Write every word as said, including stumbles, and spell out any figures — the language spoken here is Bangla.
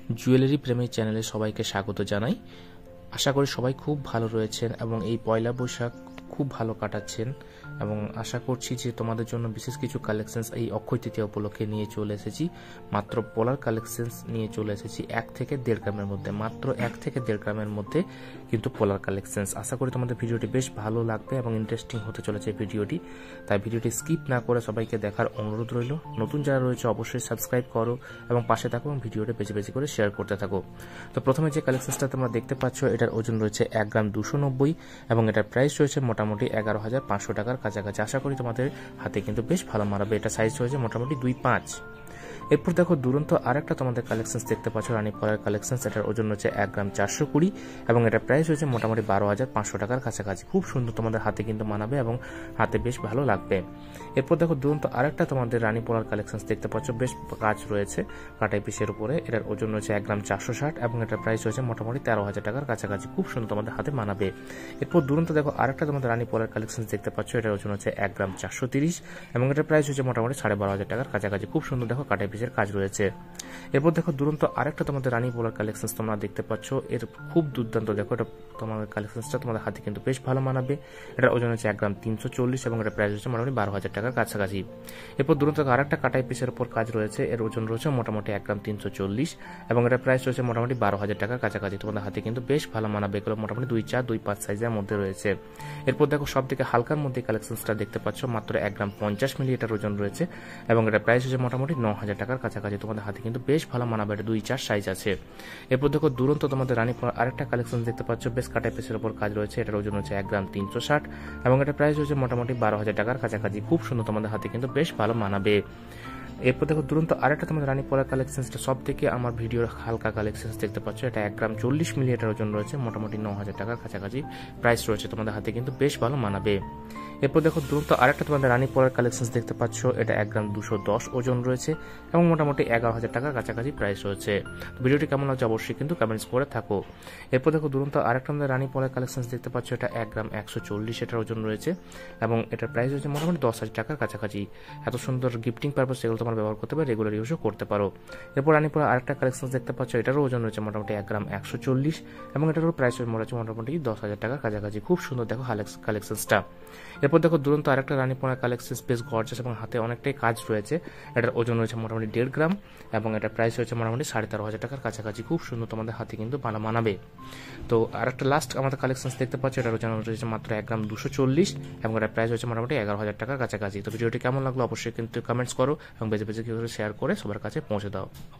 জুয়েলারি প্রেমী চ্যানেলে সবাইকে স্বাগত জানাই। আশা করি সবাই খুব ভালো রয়েছেন এবং এই পয়লা বৈশাখ খুব ভালো কাটাচ্ছেন এবং আশা করছি যে তোমাদের জন্য বিশেষ কিছু কালেকশনস এই অক্ষয় তৃতীয়া উপলক্ষে নিয়ে চলে এসেছি। মাত্র পোলার কালেকশনস নিয়ে চলে এসেছি এক থেকে দেড় গ্রামের মধ্যে, মাত্র এক থেকে দেড় গ্রামের মধ্যে কিন্তু পোলার কালেকশনস। আশা করি তোমাদের ভিডিওটি বেশ ভালো লাগবে এবং ইন্টারেস্টিং হতে চলেছে ভিডিওটি, তাই ভিডিওটি স্কিপ না করে সবাইকে দেখার অনুরোধ রইল। নতুন যারা রয়েছে অবশ্যই সাবস্ক্রাইব করো এবং পাশে থাকো এবং ভিডিওটি বেশি বেশি করে শেয়ার করতে থাকো। তো প্রথমে যে কালেকশনসটা তোমরা দেখতে পাচ্ছ এটার ওজন রয়েছে এক গ্রাম দুশো নব্বই এবং এটার প্রাইস রয়েছে মোটামুটি এগারো হাজার পাঁচশো টাকার কাছাকাছি। আশা করি তোমাদের হাতে কিন্তু বেশ ভালো মানাবে। এটা সাইজ রয়েছে মোটামুটি দুই পাঁচ। এরপর দেখো দুরন্ত আরেকটা তোমাদের কালেকশন দেখতে পাচ্ছ, রানী পলার কালেকশন। এটার ওজন হচ্ছে এক গ্রাম চারশো কুড়ি এবং এটার প্রাইস হচ্ছে মোটামুটি বারো হাজার পাঁচশো টাকার কাছাকাছি। খুব সুন্দর, তোমাদের হাতে কিন্তু মানাবে এবং হাতে বেশ ভালো লাগবে। এরপর দেখো দুরন্ত আরেকটা তোমাদের রানী পলার কালেকশন দেখতে পাচ্ছ, বেশ কাজ রয়েছে কাটাই পিসের উপরে। এটার ওজন রয়েছে এক গ্রাম চারশো ষাট এবং এটার প্রাইস হচ্ছে মোটামুটি তেরো হাজার টাকার কাছাকাছি। খুব সুন্দর, তোমাদের হাতে মানাবে। এরপর দুরন্ত দেখো আরেকটা তোমাদের রানী পলার কালেকশন দেখতে পাচ্ছ, এটার ওজন হচ্ছে এক গ্রাম চারশো তিরিশ এবং এটার প্রাইস হচ্ছে মোটামুটি সাড়ে বারো হাজার টাকার কাছাকাছি। খুব সুন্দর, দেখো কাটাই পিসের কাজ রয়েছে। এরপর দেখো দুরন্ত আরেকটা তোমাদের রানী পোলার কালেকশন তোমরা দেখতে পাচ্ছ, এর খুব দুর্দান্ত। দেখো এটা তোমাদের কালেকশনটা তোমাদের হাতে কিন্তু বেশ ভালো মানাবে। এটার ওজন হচ্ছে এক গ্রাম তিনশো চল্লিশ এবং এটার প্রাইস হচ্ছে মোটামুটি বারো হাজার টাকার কাছাকাছি। এরপর দুরন্ত আরেকটা কাটাই পিসের উপর কাজ রয়েছে, এর ওজন রয়েছে মোটামুটি এক গ্রাম তিনশো চল্লিশ এবং এটার প্রাইস রয়েছে মোটামুটি বারো হাজার টাকার কাছাকাছি। তোমাদের হাতে কিন্তু বেশ ভালো মানাবে। এগুলো মোটামুটি দুই চার দুই পাঁচ সাইজের মধ্যে রয়েছে। এরপর দেখো সব থেকে হালকার মধ্যে কালেকশনটা দেখতে পাচ্ছ, মাত্র এক গ্রাম পঞ্চাশ মিলি এটার ওজন রয়েছে এবং এটার প্রাইস হচ্ছে মোটামুটি ন হাজার টাকার কাছাকাছি। তোমাদের হাতে কিন্তু বেশ ভালো মানাবে। এটা দুই চার সাইজ আছে। এরপর দেখো দুরন্ত তোমাদের রানী আরেকটা কালেকশন দেখতে পাচ্ছ, বেশ কাটাই পিসের উপর কাজ রয়েছে। এটার ওজন হচ্ছে এক গ্রাম তিনশো ষাট এবং এটা প্রাইস হচ্ছে মোটামুটি বারো হাজার টাকার কাছাকাছি। খুব সুন্দর, তোমাদের হাতে কিন্তু বেশ ভালো মানাবে। এরপর দেখো দুরন্ত আরেকটা তোমাদের রানী পলার কালেকশনটা সব থেকে আমার ভিডিওর হালকা কালেকশন দেখতে পাচ্ছ, এটা এক গ্রাম চল্লিশ মিলি এটার ওজন রয়েছে মোটামুটি ন হাজার টাকার কাছাকাছি প্রাইস রয়েছে। তোমাদের হাতে কিন্তু বেশ ভালো মানাবে। এরপর দেখো দুরন্ত আরেকটা তোমাদের রানী পলার কালেকশন দেখতে পাচ্ছ, এটা এক গ্রাম দুশো দশ ওজন রয়েছে এবং মোটামুটি এগারো হাজার টাকার কাছাকাছি প্রাইস রয়েছে। ভিডিওটি কেমন লাগছে অবশ্যই কিন্তু কমেন্টস করে থাকো। এরপর দেখো দুরন্ত আরেকটা তোমাদের রানী পলার কালেকশন দেখতে পাচ্ছ, এটা এক গ্রাম একশো চল্লিশ এটার ওজন রয়েছে এবং এটার প্রাইস হচ্ছে মোটামুটি দশ হাজার টাকার কাছাকাছি। এত সুন্দর গিফটিং পারপাস এগুলো তোমার ব্যবহার করতে পারো, রেগুলার ইউজও করতে পারো। এরপর রানী পলার আরেকটা কালেকশন দেখতে পাচ্ছ, এটারও ওজন রয়েছে মোটামুটি এক গ্রাম একশো চল্লিশ এবং এটারও প্রাইস হচ্ছে মোটামুটি দশ হাজার টাকার কাছাকাছি। খুব সুন্দর, দেখো কালেকশনসটা। এরপর দেখো দুরন্ত আরেকটা রানী পলার কালেকশন, বেশ গর্জাস এবং হাতে অনেকটাই কাজ রয়েছে। এটার ওজন রয়েছে মোটামুটি দেড় গ্রাম এবং এটার প্রাইস হচ্ছে মোটামুটি সাড়ে তেরো হাজার টাকার কাছাকাছি। খুব সুন্দর, তোমাদের হাতে কিন্তু ভালো মানাবে। তো আরেকটা লাস্ট আমাদের কালেকশন দেখতে পাচ্ছ, এটার ওজন রয়েছে মাত্র এক গ্রাম দুশো চল্লিশ এবং এটার প্রাইস হচ্ছে মোটামুটি এগারো হাজার টাকার কাছাকাছি। তো ভিডিওটি কেমন লাগলো অবশ্যই কিন্তু কমেন্টস করো এবং বেশি বেশি করে শেয়ার করে সবার কাছে পৌঁছে দাও।